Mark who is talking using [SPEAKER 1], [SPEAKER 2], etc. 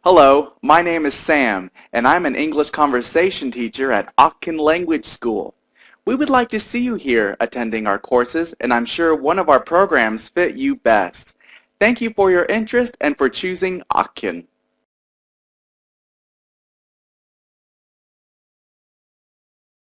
[SPEAKER 1] Hello, my name is Sam, and I'm an English conversation teacher at Akin Language School. We would like to see you here attending our courses, and I'm sure one of our programs fit you best. Thank you for your interest and for choosing Akin.